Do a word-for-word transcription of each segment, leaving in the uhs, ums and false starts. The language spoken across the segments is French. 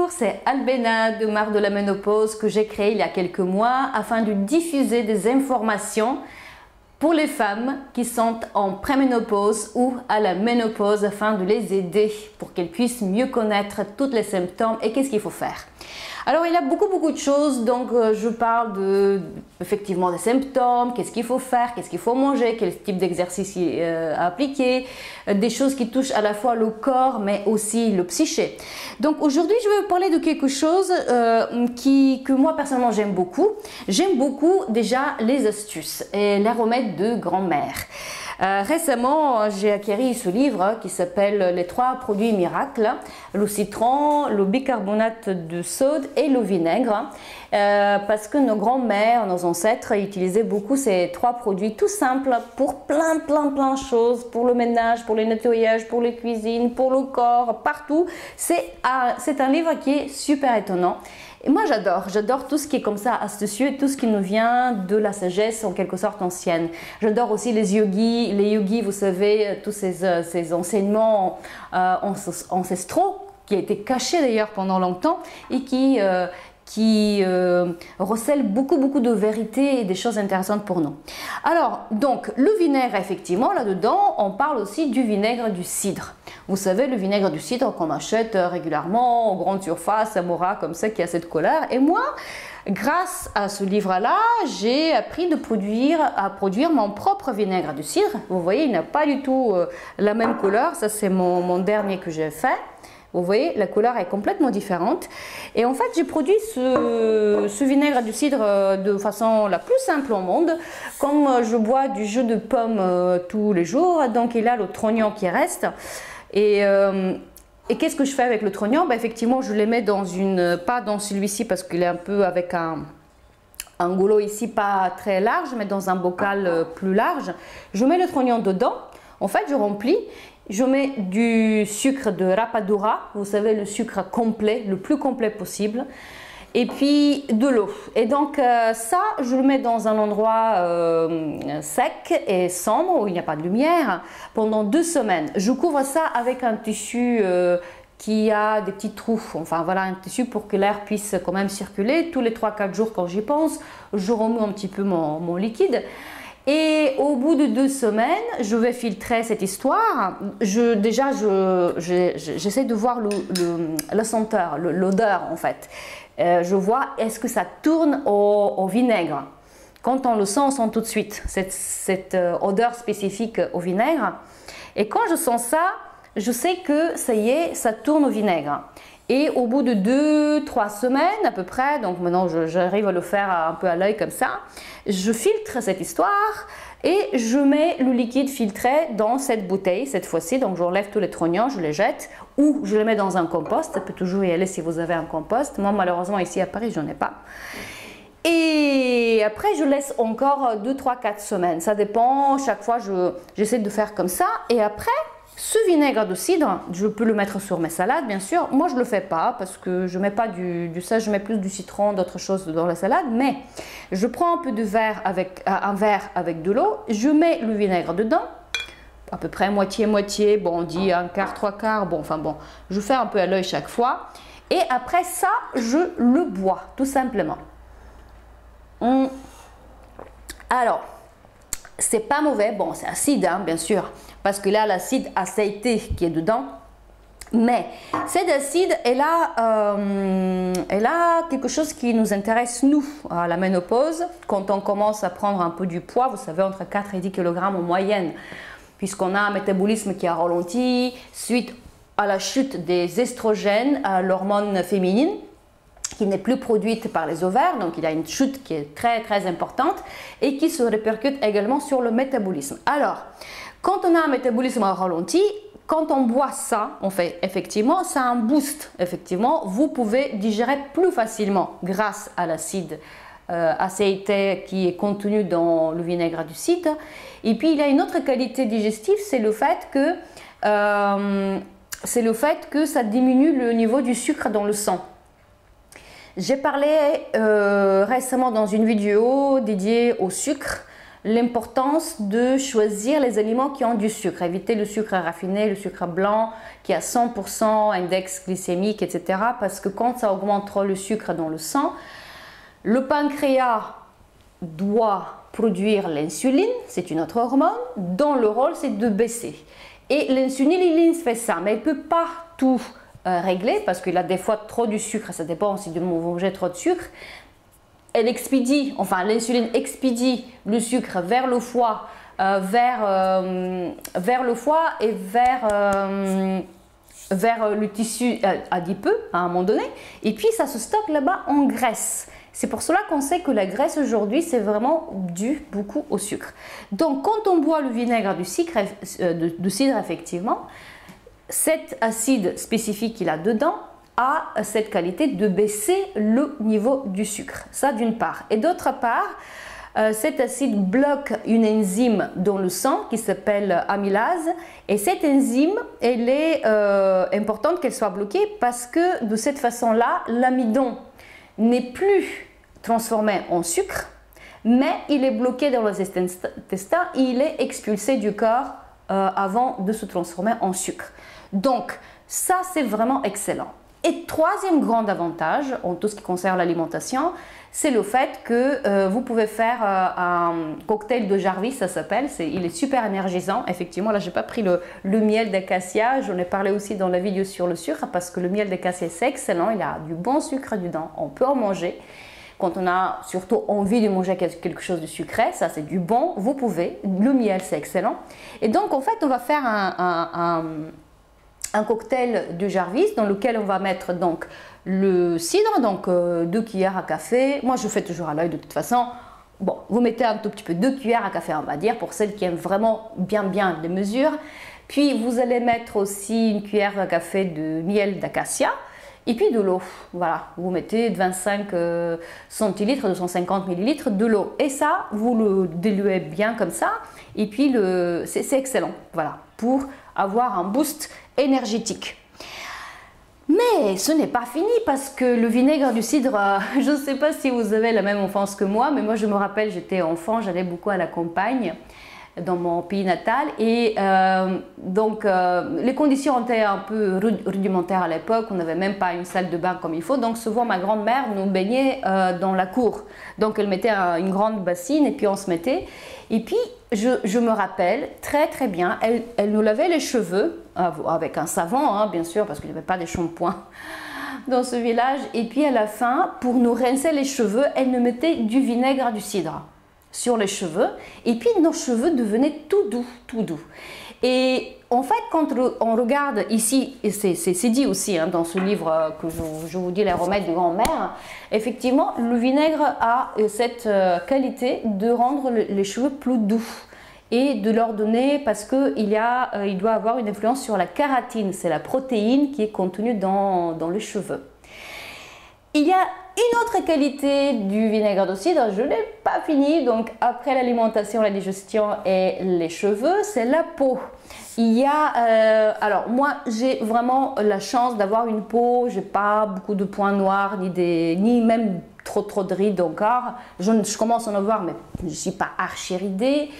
Bonjour, c'est Albena de Marre de la Ménopause que j'ai créé il y a quelques mois afin de diffuser des informations pour les femmes qui sont en préménopause ou à la ménopause afin de les aider pour qu'elles puissent mieux connaître tous les symptômes et qu'est-ce qu'il faut faire. Alors il y a beaucoup beaucoup de choses, donc euh, je parle de, effectivement des symptômes, qu'est-ce qu'il faut faire, qu'est-ce qu'il faut manger, quel type d'exercice euh, appliquer, euh, des choses qui touchent à la fois le corps mais aussi le psyché. Donc aujourd'hui je vais vous parler de quelque chose euh, qui, que moi personnellement j'aime beaucoup. J'aime beaucoup déjà les astuces et les remèdes de grand-mère. Euh, récemment, j'ai acquis ce livre qui s'appelle Les trois produits miracles, le citron, le bicarbonate de soude et le vinaigre, euh, parce que nos grands-mères, nos ancêtres utilisaient beaucoup ces trois produits tout simples pour plein, plein, plein de choses, pour le ménage, pour le nettoyage, pour les cuisines, pour le corps, partout. C'est un, c'est un livre qui est super étonnant. Et moi j'adore, j'adore tout ce qui est comme ça astucieux, tout ce qui nous vient de la sagesse en quelque sorte ancienne. J'adore aussi les yogis, les yogis, vous savez, tous ces, euh, ces enseignements euh, ancestraux qui étaient cachés d'ailleurs pendant longtemps et qui, euh, qui euh, recèlent beaucoup beaucoup de vérités et des choses intéressantes pour nous. Alors donc le vinaigre, effectivement là-dedans on parle aussi du vinaigre du cidre. Vous savez, le vinaigre du cidre qu'on achète régulièrement aux grandes surfaces, à Mora, comme ça, qui a cette couleur. Et moi, grâce à ce livre-là, j'ai appris de produire, à produire mon propre vinaigre du cidre. Vous voyez, il n'a pas du tout euh, la même couleur. Ça, c'est mon, mon dernier que j'ai fait. Vous voyez, la couleur est complètement différente. Et en fait, j'ai produit ce, ce vinaigre du cidre de façon la plus simple au monde. Comme je bois du jus de pomme euh, tous les jours, donc il a le trognon qui reste. Et, euh, et qu'est-ce que je fais avec le trognon? Ben, effectivement, je les mets dans une, pas dans celui-ci parce qu'il est un peu avec un, un goulot ici pas très large, mais dans un bocal plus large. Je mets le trognon dedans. En fait, je remplis. Je mets du sucre de rapadura, vous savez, le sucre complet, le plus complet possible. Et puis de l'eau. Et donc euh, ça, je le mets dans un endroit euh, sec et sombre où il n'y a pas de lumière pendant deux semaines. Je couvre ça avec un tissu euh, qui a des petits trous. Enfin voilà, un tissu pour que l'air puisse quand même circuler. Tous les trois quatre jours quand j'y pense, je remue un petit peu mon, mon liquide. Et au bout de deux semaines, je vais filtrer cette histoire. Je, déjà, je, je, j'essaie de voir le, le, la senteur, l'odeur en fait. Euh, je vois est-ce que ça tourne au, au vinaigre. Quand on le sent, on sent tout de suite cette, cette euh, odeur spécifique au vinaigre. Et quand je sens ça, je sais que ça y est, ça tourne au vinaigre. Et au bout de deux, trois semaines à peu près, donc maintenant j'arrive à le faire un peu à l'œil comme ça, je filtre cette histoire et je mets le liquide filtré dans cette bouteille cette fois-ci. Donc j'enlève tous les trognons, je les jette ou je les mets dans un compost. Ça peut toujours y aller si vous avez un compost. Moi malheureusement ici à Paris je n'en ai pas. Et après je laisse encore deux, trois, quatre semaines. Ça dépend, chaque fois je, j'essaie de faire comme ça. Et après, ce vinaigre de cidre, je peux le mettre sur mes salades, bien sûr. Moi, je ne le fais pas parce que je ne mets pas du, du ça, je mets plus du citron, d'autres choses dans la salade. Mais je prends un peu de verre avec, un verre avec de l'eau, je mets le vinaigre dedans, à peu près moitié-moitié, bon, on dit un quart, trois quarts, bon, enfin bon, je fais un peu à l'œil chaque fois. Et après ça, je le bois, tout simplement. Hum. Alors, c'est pas mauvais, bon, c'est acide, hein, bien sûr. Parce que là, l'acide acété qui est dedans. Mais cet acide, elle a, euh, elle a quelque chose qui nous intéresse, nous, à la ménopause. Quand on commence à prendre un peu du poids, vous savez, entre quatre et dix kilogrammes en moyenne. Puisqu'on a un métabolisme qui a ralenti suite à la chute des estrogènes, l'hormone féminine, qui n'est plus produite par les ovaires, donc il y a une chute qui est très très importante et qui se répercute également sur le métabolisme. Alors, quand on a un métabolisme ralenti, quand on boit ça, on fait effectivement, ça a un boost. Effectivement, vous pouvez digérer plus facilement grâce à l'acide euh, acété qui est contenu dans le vinaigre du cidre. Et puis, il y a une autre qualité digestive, c'est le fait que euh, c'est le fait que ça diminue le niveau du sucre dans le sang. J'ai parlé euh, récemment dans une vidéo dédiée au sucre. l'importance de choisir les aliments qui ont du sucre, éviter le sucre raffiné, le sucre blanc qui a cent pour cent index glycémique, et cetera. Parce que quand ça augmente trop le sucre dans le sang, le pancréas doit produire l'insuline, c'est une autre hormone, dont le rôle c'est de baisser. Et l'insuline fait ça, mais elle ne peut pas tout euh, régler parce qu'il a des fois trop du sucre, ça dépend si vous mangez trop de sucre. Elle expédie, enfin l'insuline expédie le sucre vers le foie, euh, vers, euh, vers le foie et vers, euh, vers le tissu adipeux à un moment donné. Et puis ça se stocke là-bas en graisse. C'est pour cela qu'on sait que la graisse aujourd'hui, c'est vraiment dû beaucoup au sucre. Donc quand on boit le vinaigre du cidre, de, de cidre effectivement, cet acide spécifique qu'il a dedans a cette qualité de baisser le niveau du sucre. Ça d'une part. Et d'autre part, euh, cet acide bloque une enzyme dans le sang qui s'appelle amylase. Et cette enzyme, elle est euh, importante qu'elle soit bloquée parce que de cette façon-là, l'amidon n'est plus transformé en sucre, mais il est bloqué dans les intestins et il est expulsé du corps euh, avant de se transformer en sucre. Donc, ça, c'est vraiment excellent. Et troisième grand avantage en tout ce qui concerne l'alimentation, c'est le fait que euh, vous pouvez faire euh, un cocktail de Jarvis, ça s'appelle, il est super énergisant. Effectivement, là, je n'ai pas pris le, le miel d'acacia, j'en ai parlé aussi dans la vidéo sur le sucre, parce que le miel d'acacia, c'est excellent, il a du bon sucre dedans, on peut en manger. Quand on a surtout envie de manger quelque chose de sucré, ça c'est du bon, vous pouvez. Le miel, c'est excellent. Et donc, en fait, on va faire un, un, un, un cocktail de Jarvis dans lequel on va mettre donc le cidre, donc euh, deux cuillères à café. Moi, je fais toujours à l'œil de toute façon. Bon, vous mettez un tout petit peu, deux cuillères à café, on va dire, pour celles qui aiment vraiment bien bien les mesures. Puis, vous allez mettre aussi une cuillère à café de miel d'acacia. Et puis de l'eau, voilà, vous mettez vingt-cinq euh, centilitres, deux cent cinquante millilitres de l'eau. Et ça, vous le diluez bien comme ça. Et puis, c'est excellent, voilà, pour avoir un boost énergétique. Mais ce n'est pas fini parce que le vinaigre du cidre, euh, je ne sais pas si vous avez la même enfance que moi, mais moi je me rappelle, j'étais enfant, j'allais beaucoup à la campagne dans mon pays natal et euh, donc euh, les conditions étaient un peu rudimentaires à l'époque, on n'avait même pas une salle de bain comme il faut, donc souvent ma grand-mère nous baignait euh, dans la cour, donc elle mettait un, une grande bassine et puis on se mettait et puis je, je me rappelle très très bien, elle, elle nous lavait les cheveux euh, avec un savon hein, bien sûr parce qu'il n'y avait pas de shampoing dans ce village et puis à la fin pour nous rincer les cheveux elle nous mettait du vinaigre du cidre sur les cheveux et puis nos cheveux devenaient tout doux, tout doux. Et en fait, quand on regarde ici, et c'est dit aussi hein, dans ce livre que je, je vous dis, les remèdes de grand-mère, effectivement, le vinaigre a cette qualité de rendre les cheveux plus doux et de leur donner, parce qu'il euh, il doit avoir une influence sur la kératine, c'est la protéine qui est contenue dans, dans les cheveux. Il y a une autre qualité du vinaigre de cidre, je n'ai pas fini, donc après l'alimentation, la digestion et les cheveux, c'est la peau. Il y a, euh, alors moi j'ai vraiment la chance d'avoir une peau, j'ai pas beaucoup de points noirs, ni, des, ni même trop trop de rides encore. Je, je commence à en avoir, mais je ne suis pas archi-ridée,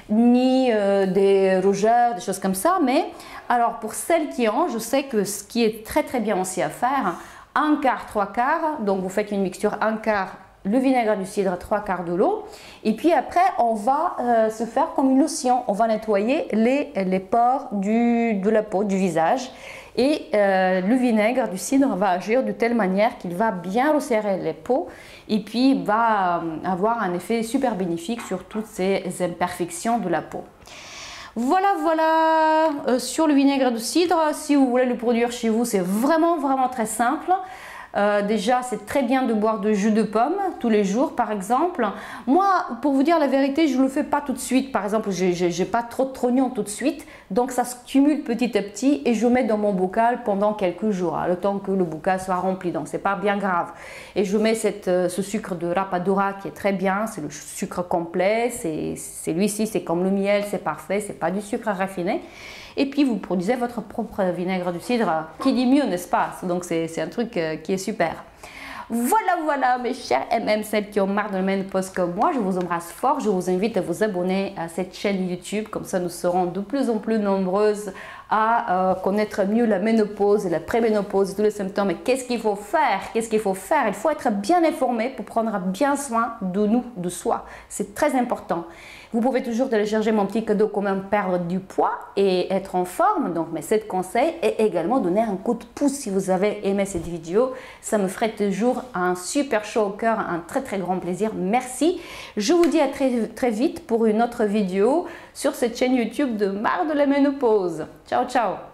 ni euh, des rougeurs, des choses comme ça. Mais alors pour celles qui ont, je sais que ce qui est très très bien aussi à faire, un quart, trois quarts, donc vous faites une mixture, un quart le vinaigre du cidre, trois quarts de l'eau, et puis après on va euh, se faire comme une lotion, on va nettoyer les, les pores du, de la peau, du visage, et euh, le vinaigre du cidre va agir de telle manière qu'il va bien resserrer les peaux, et puis va euh, avoir un effet super bénéfique sur toutes ces imperfections de la peau. Voilà, voilà, euh, sur le vinaigre de cidre, si vous voulez le produire chez vous, c'est vraiment, vraiment très simple. Euh, déjà, c'est très bien de boire de jus de pomme tous les jours, par exemple. Moi, pour vous dire la vérité, je ne le fais pas tout de suite. Par exemple, je n'ai pas trop de trognons tout de suite. Donc, ça se cumule petit à petit et je mets dans mon bocal pendant quelques jours, hein, le temps que le bocal soit rempli. Donc, ce n'est pas bien grave. Et je mets cette, euh, ce sucre de rapadura qui est très bien. C'est le sucre complet. C'est celui-ci, c'est comme le miel, c'est parfait. Ce n'est pas du sucre raffiné. Et puis vous produisez votre propre vinaigre du cidre, qui dit mieux, n'est-ce pas? Donc c'est un truc qui est super. Voilà, voilà mes chers M M, celles qui ont marre de la ménopause comme moi, je vous embrasse fort, je vous invite à vous abonner à cette chaîne YouTube, comme ça nous serons de plus en plus nombreuses à euh, connaître mieux la ménopause et la préménopause, tous les symptômes et qu'est-ce qu'il faut faire, qu'est-ce qu'il faut faire. Il faut être bien informé pour prendre bien soin de nous, de soi. C'est très important. Vous pouvez toujours télécharger mon petit cadeau comment perdre du poids et être en forme, donc mes sept conseils, et également donner un coup de pouce si vous avez aimé cette vidéo. Ça me ferait toujours un super chaud au cœur, un très très grand plaisir. Merci. Je vous dis à très, très vite pour une autre vidéo sur cette chaîne YouTube de Marre de la ménopause. Ciao, ciao.